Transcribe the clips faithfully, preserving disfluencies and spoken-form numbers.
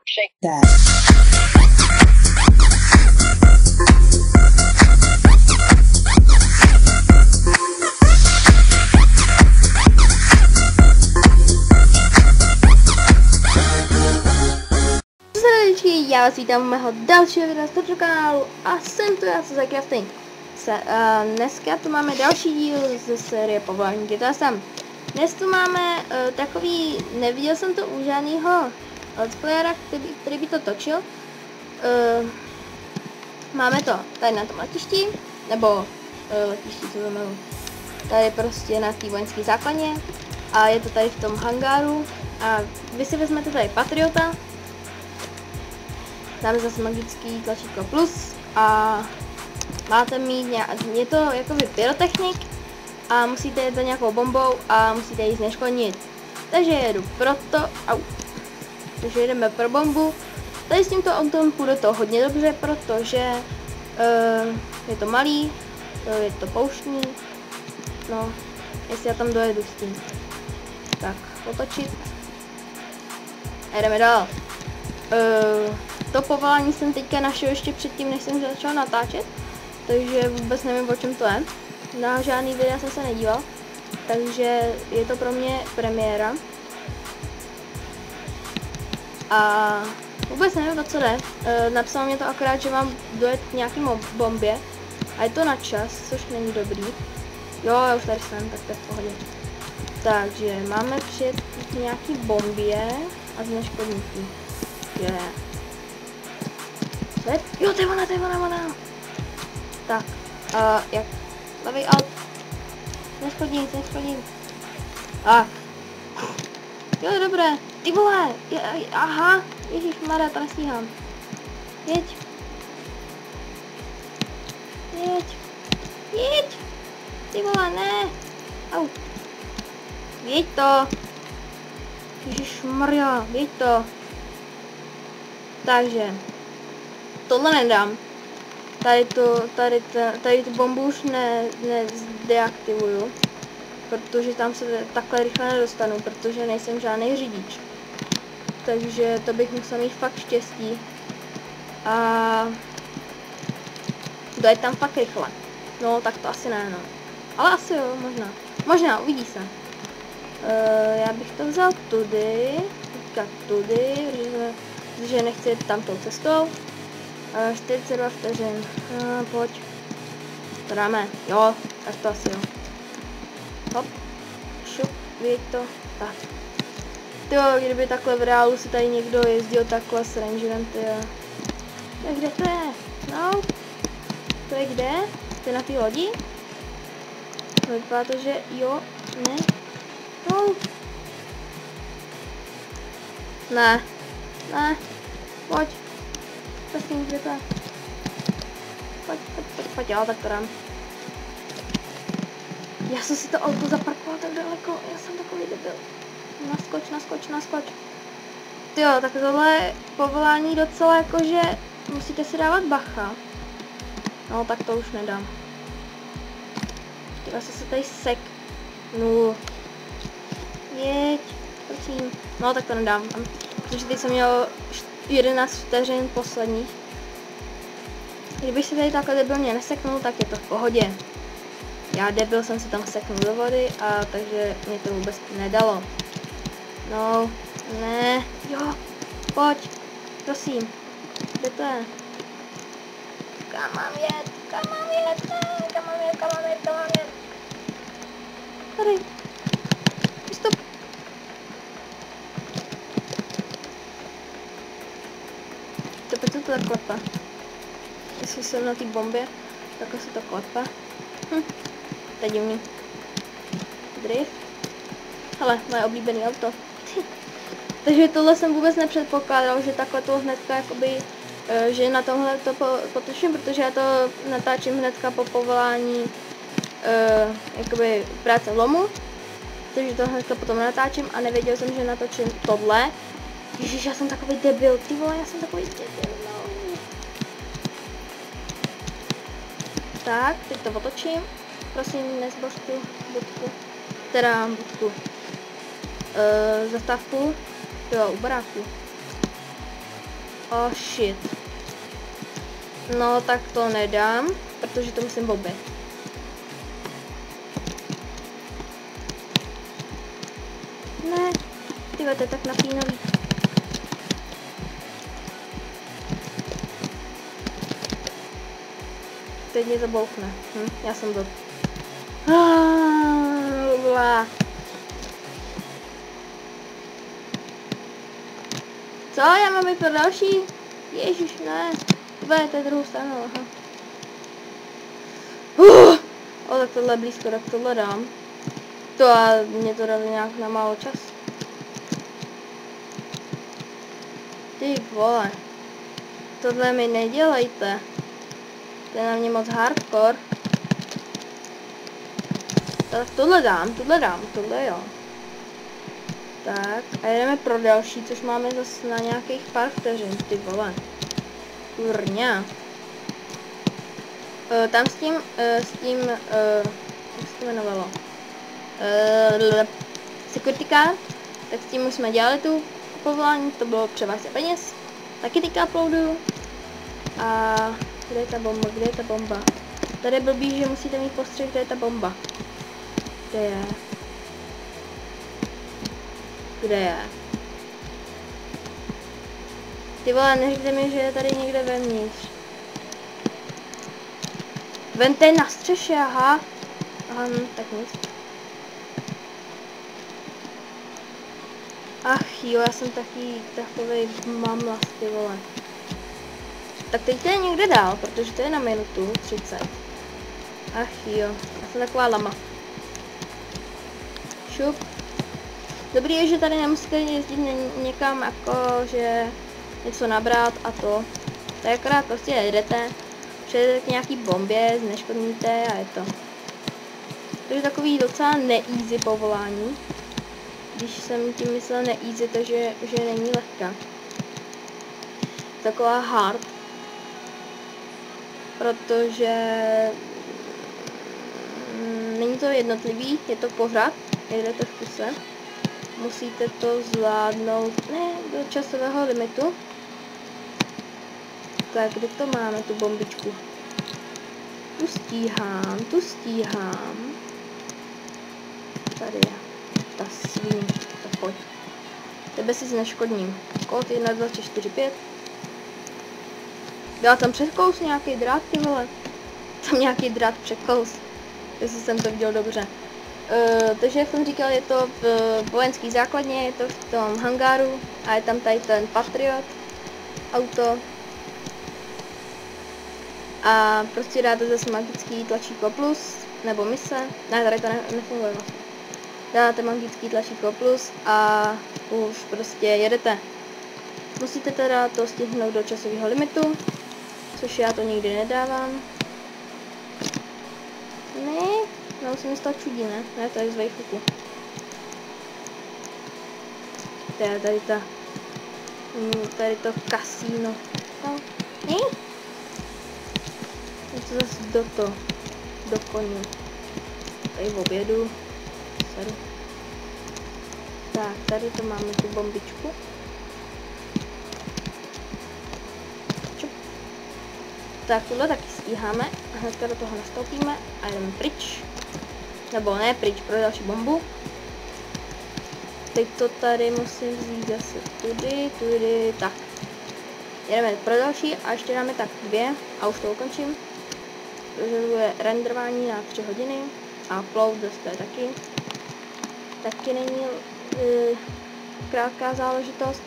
Shake that. Já vás vítám u mého dalšího videa z tohoto kanálu a jsem tu já, Cezar Crafting. Se, uh, dneska tu máme další díl ze série Povolání G T A Sam. Dnes tu máme uh, takový, neviděl jsem to u žádného let's playera, který, který by to točil. Uh, máme to tady na tom letišti, nebo uh, letišti, co to jmenuji. Tady prostě na té vojenské základně a je to tady v tom hangáru a vy si vezmete tady Patriota. Dáme zase magický tlačítko plus a máte mít nějak, je to jakoby pyrotechnik a musíte jet za nějakou bombou a musíte ji zneškodnit. Takže jedu proto, au, takže jedeme pro bombu. Tady s tímto autem půjde to hodně dobře, protože uh, je to malý, uh, je to pouštní, no, jestli já tam dojedu s tím. Tak, otočit a jdeme dál. Uh, To povolání jsem teďka našel ještě předtím, než jsem začal natáčet, takže vůbec nevím, o čem to je. Na žádný videa jsem se nedíval, takže je to pro mě premiéra. A vůbec nevím, o co jde. E, napsal mě to akorát, že mám dojet k nějaký bombě a je to na čas, což není dobrý. Jo, já už tady jsem, tak to je v pohodě. Takže máme přijet k nějaký bombě a zneškodnutí. Yeah. Jo, to je ona, to je ona, ona. Tak, uh, jak? Levej alt. Neschodím, neschodím. Tak. Jo, dobré. Ty vole, je, aha. Ježišmarja, to nestíhám. Jeď. Jeď. Jeď. Ty vole, ne. Au. Jeď to. Ježišmarja, jeď to. Takže. Tohle nedám. Tady, to, tady, ta, tady tu bombu už ne, nezdeaktivuju, protože tam se takhle rychle nedostanu, protože nejsem žádný řidič. Takže to bych musel mít fakt štěstí. A dojet tam fakt rychle. No, tak to asi ne, no. Ale asi jo, možná. Možná, uvidí se. Uh, já bych to vzal tudy, teďka tudy, protože, protože nechci jít tam tou cestou. čtyřicet dva vteřin. Uh, pojď. To dáme. Jo, tak to asi jo. Hop. Šup, vidíte to. Tak. Tyjo, kdyby takhle v reálu si tady někdo jezdil takhle s rangerem, tyjo. Tak kde to je? No. To je kde? To je na té lodi? Vypadá to, že jo, ne. No. Ne. Ne. Pojď. Prosím, kde to je? Pojď, pojď, pojď, pojď, jo, tak to dám. Já jsem si to auto zaparkoval tak daleko, já jsem takový debil. Naskoč, naskoč, naskoč. Tyjo, tak tohle povolání docela jakože musíte si dávat bacha. No, tak to už nedám. Já jsem se tady sek. No. Jeď, prosím. No, tak to nedám. Protože teď jsem měl jedenáct vteřin posledních. Kdybych se tady takhle debilně neseknul, tak je to v pohodě. Já debil jsem se tam seknul do vody a takže mě to vůbec nedalo. No, ne, jo, pojď, prosím, kde to je? Kam mám jet, kam mám jet, ne, kam mám jet, kam mám jet, kam mám jet. Tady, vystup. To proč se to tak klepe? Jestli jsem na té bombě, tak se to klepe. Hm, to je divný. Drift. Hele, moje oblíbené auto. Takže tohle jsem vůbec nepředpokládal, že takhle to hnedka jakoby, že na tomhle to potočím, protože já to natáčím hnedka po povolání jakoby práce v lomu. Takže to hnedka potom natáčím a nevěděl jsem, že natočím tohle. Ježiš, já jsem takový debil, ty vole, já jsem takový debil, no. Tak, teď to otočím. Prosím, nezboř tu budku. Teda budku. Uh, zastávku. Jo, u baráku. Oh shit. No tak to nedám, protože to musím bobit. Ne, tyhle, to je tak napínavý. Teď mě to bouchne. Hm, já jsem to... Co? Já mám být pro další? Ježiš, ne. Tvé, to je druhou stranu, aha. Uh, o, tak tohle je blízko, tak tohle dám. To a mě to dali nějak na málo čas. Ty vole. Tohle mi nedělejte. To je na mě moc hardcore. Tak tohle dám, tohle dám, tohle jo. Tak, a jdeme pro další, což máme zase na nějakých pár vteřin, ty vole. Kurňa. Uh, tam s tím, uh, s tím, uh, jak se to jmenovalo? Uh, security card, tak s tím už jsme dělali tu kupování, to bylo převážně peněz. Taky teďka uploadu. A kde je ta bomba, kde je ta bomba? Tady je blbý, že musíte mít postřeh, kde je ta bomba. Kde je? Kde je? Ty vole, neřekněte mi, že je tady někde vevnitř. Ven, to je na střeše, aha. Aha, hm, tak nic. Ach jo, já jsem taky takovej mamlas, ty vole. Tak teď to je někde dál, protože to je na minutu třicet. Ach jo, já jsem taková lama. Šup. Dobrý je, že tady nemusíte jezdit někam jako, že něco nabrat a to. To je akorát prostě jedete, přijedete k nějaký bombě, zneškodníte a je to. To je takový docela ne-easy povolání. Když jsem tím myslel ne-easy, takže že není lehká. Taková hard. Protože není to jednotlivý, je to pořád, jedete v kuse. Musíte to zvládnout, ne, do časového limitu. Tak, kde to máme, tu bombičku? Tu stíhám, tu stíhám. Tady je, ta svíň, tak pojď. Tebe si zneškodním. Kód jedna, dva, tři, čtyři, pět. Dala tam překous nějaký drát, ty vole. Tam nějaký drát překous. Jestli jsem to viděl dobře. Uh, takže jak jsem říkal, je to v vojenský základně, je to v tom hangáru a je tam tady ten Patriot auto. A prostě dáte zase magický tlačítko plus, nebo mise, ne, tady to ne, nefunguje vlastně. Dáte magický tlačítko plus a už prostě jedete. Musíte teda to stihnout do časového limitu, což já to nikdy nedávám. Ne, no se mi z toho čudí, ne? Ne, to je z Vejfuku. To je tady ta, tady to kasíno. No, ne? Něco zase do to, do koní. Tady v obědu. Sorry. Tak, tady to máme tu bombičku. Čup. Tak, tohle taky stíháme. Hnedka do toho nastoupíme a jdeme pryč. Nebo ne pryč, pro další bombu. Teď to tady musím vzít zase tudy, tudy, tak. Jdeme pro další a ještě dáme tak dvě a už to ukončím. Protože to bude renderování na tři hodiny a upload zase to je taky. Taky není uh, krátká záležitost.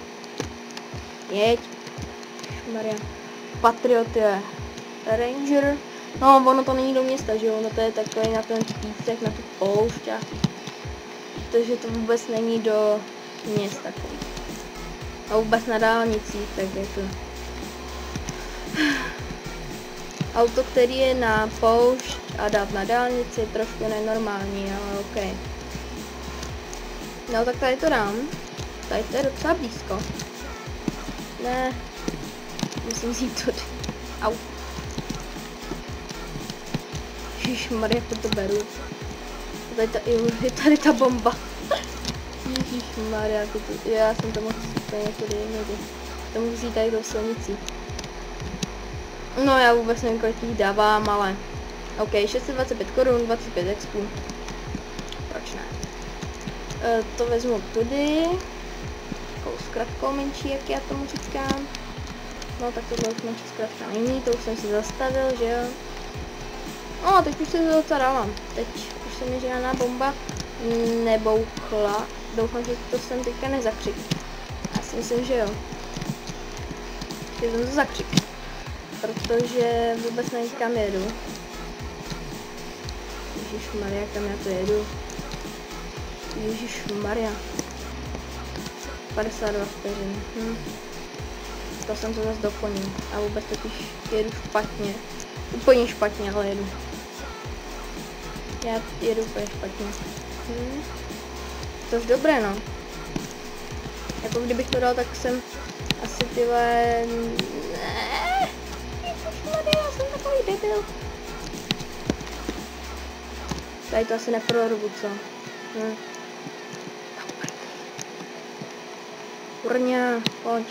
Jeď. Maria. Patriot je Ranger. No, ono to není do města, že jo? Ono to je takový na ten písek, na tu poušť a... Takže to vůbec není do měst takový. A vůbec na dálnicích, tak je to... Auto, který je na poušť a dát na dálnici, je trošku nenormální, ale ok. No tak tady to dám. Tady to je docela blízko. Ne. Musím vzít tudy. Au. Ježišmarja, jak to to beru. Tady ta, jo, je tady ta bomba. Ježišmarja, já jsem to mohl úplně tudy někdy. To musí tady do silnicí. No já vůbec nevím, kolik jich dávám, ale... OK, šest set dvacet pět korun, dvacet pět expů. Proč ne? E, to vezmu tudy. Takovou zkratkou menší, jak já tomu říkám. No tak tohle už menší zkratka není, to už jsem si zastavil, že jo. No, teď už se to docela dávám. Teď už se mi žádná bomba nebouchla. Doufám, že to jsem teďka nezakřik. Já si myslím, že jo. Že jsem to zakřik. Protože vůbec nevím, kam jedu. Ježišmarja, kam já to jedu. Ježišmarja. padesát dva vteřin. Hm. To jsem to zase doplnil. A vůbec totiž jedu špatně. Úplně špatně, ale jedu. Já jedu úplně špatně. Hm. To je dobré, no. Jako kdybych to dal, tak jsem asi tyhle... Ne. Ježišmarja, já jsem takový debil. Tady to asi neprorvu, co? Hm. Kurňa, pojď.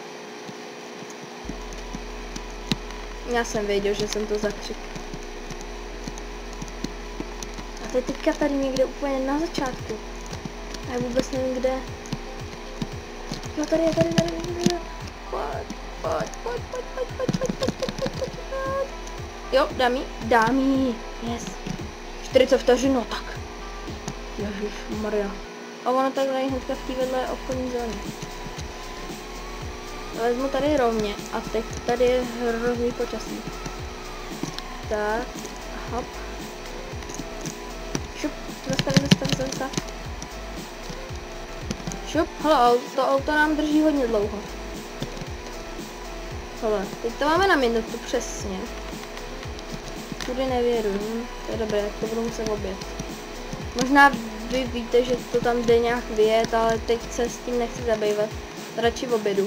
Já jsem věděl, že jsem to zakřik. A to je teďka tady někde úplně na začátku. A já vůbec nevím kde. Jo, tady je, tady, tady, tady, tady. Pojď, pojď, pojď, pojď, pojď, pojď, pojď, pojď, pojď, pojď, pojď, pojď. Jo, dá mi, dá mi, yes. čtyřicet vteřin, no tak. Ježišmarja. A ono tady hnedka v té vedle obchodní zóny. Vezmu tady rovně a teď tady je hrozný počasí. Tak, hop. Šup, zastav, zastav, zastav. Šup, hele, to auto nám drží hodně dlouho. Hele, teď to máme na minutu přesně. Tudy nevěru, to je dobré, to budu muset obět. Možná vy víte, že to tam jde nějak vyjet, ale teď se s tím nechci zabývat. Radši v obědu.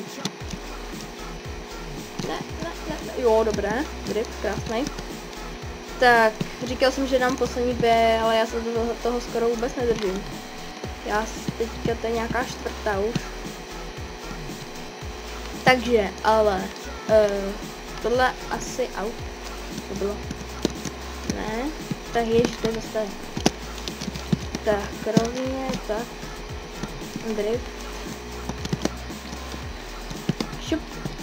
Ne, ne, ne, ne. Jo, dobré, grip, krásný. Tak, říkal jsem, že dám poslední B, ale já se do toho, toho skoro vůbec nedržím. Já teďka to je nějaká čtvrtá už. Takže, ale, uh, tohle asi out. To bylo. Ne, tak ježiš, to zase. Tak, rovně, tak. Drift. Šup.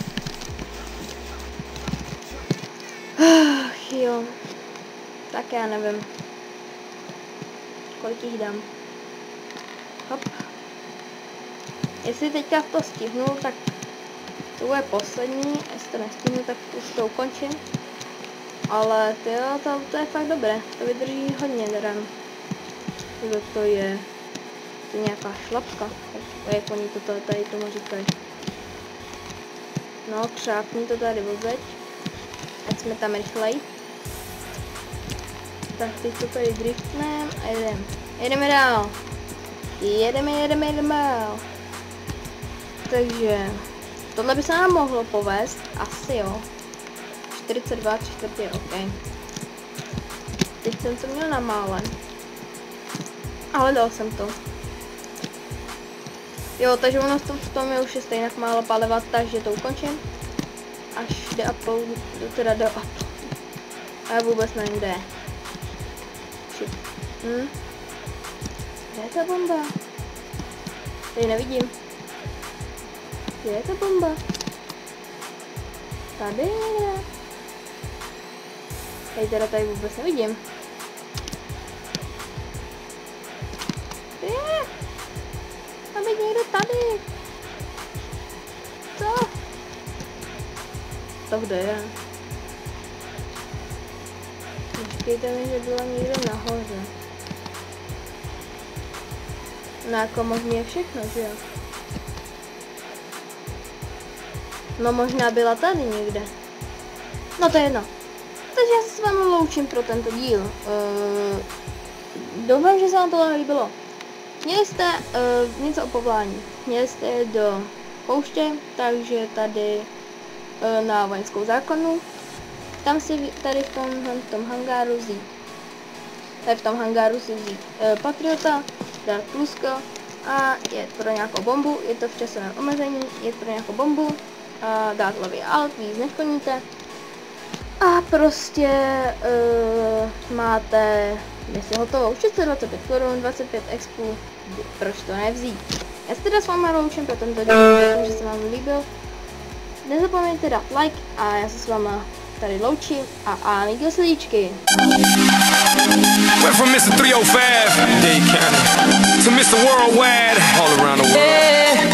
Ach jo. Tak já nevím. Kolik jich dám. Hop. Jestli teďka to stihnu, tak to bude poslední. Jestli to nestihnu, tak už to ukončím. Ale tyjo, to, to je fakt dobré. To vydrží hodně teda. Kdo to je? To je nějaká šlapka. Jak oni to tady tomu říkají. No, křápni to tady odveď. Ať jsme tam rychlej. Tak teď to tady driftneme a jedeme. Jedeme dál. Jedeme, jedeme, jedeme dál. Takže tohle by se nám mohlo povést. Asi jo. čtyřicet dva, tři čtvrtě, ok. Teď jsem to měl na mále. Ale dal jsem to. Jo, takže ono v tom je už je stejně málo paliva, takže to ukončím. Až jde upload, teda do upload. A já vůbec nevím, kde je. Hm? Kde je ta bomba? Tady nevidím. Kde je ta bomba? Tady je. Tady teda tady vůbec nevidím. Kde je? Tam je někdo tady. Co? To kde je? Počkejte mi, že byla někde nahoře. No jako možný je všechno, že jo? No možná byla tady někde. No to je jedno. Takže já se s vámi loučím pro tento díl. Uh, doufám, že se vám to líbilo. Měli jste uh, něco o povolání. Měli jste do pouště, takže tady uh, na vojenskou základnu. Tam si tady v tom, v tom hangáru vzít. Tady v tom hangáru si vzít uh, Patriota, dát plusko a jet pro nějakou bombu. Je to v časovém omezení, jet pro nějakou bombu. a dát levý alt, víc neškodníte. A prostě uh, máte, jestli hotovo, šest set dvacet pět korun, dvacet pět expů, proč to nevzít. Já se teda s váma loučím pro tento díl, doufám, že se vám líbil. Nezapomeňte dát like a já se s váma tady loučím a amigos lidíčky. Went from Mister three oh five, Dade County, to Mister Worldwide, all around the world. Yeah.